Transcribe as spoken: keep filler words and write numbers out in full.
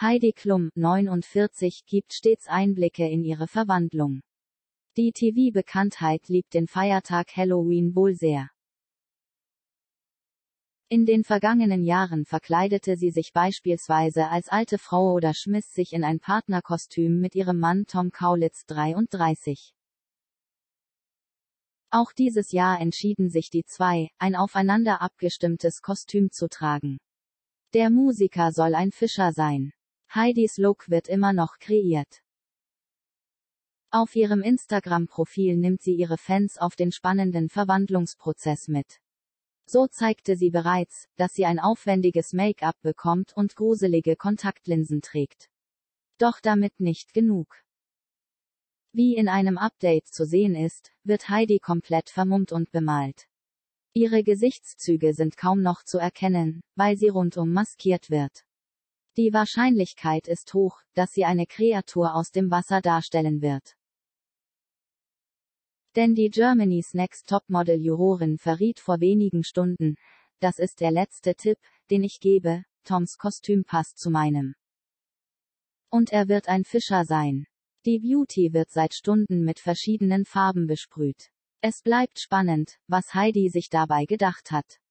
Heidi Klum, neunundvierzig, gibt stets Einblicke in ihre Verwandlung. Die T V-Bekanntheit liebt den Feiertag Halloween wohl sehr. In den vergangenen Jahren verkleidete sie sich beispielsweise als alte Frau oder schmiss sich in ein Partnerkostüm mit ihrem Mann Tom Kaulitz, dreiunddreißig. Auch dieses Jahr entschieden sich die zwei, ein aufeinander abgestimmtes Kostüm zu tragen. Der Musiker soll ein Fischer sein. Heidis Look wird immer noch kreiert. Auf ihrem Instagram-Profil nimmt sie ihre Fans auf den spannenden Verwandlungsprozess mit. So zeigte sie bereits, dass sie ein aufwendiges Make-up bekommt und gruselige Kontaktlinsen trägt. Doch damit nicht genug. Wie in einem Update zu sehen ist, wird Heidi komplett vermummt und bemalt. Ihre Gesichtszüge sind kaum noch zu erkennen, weil sie rundum maskiert wird. Die Wahrscheinlichkeit ist hoch, dass sie eine Kreatur aus dem Wasser darstellen wird. Denn die Germany's Next Topmodel-Jurorin verriet vor wenigen Stunden: Das ist der letzte Tipp, den ich gebe, Toms Kostüm passt zu meinem. Und er wird ein Fischer sein. Die Beauty wird seit Stunden mit verschiedenen Farben besprüht. Es bleibt spannend, was Heidi sich dabei gedacht hat.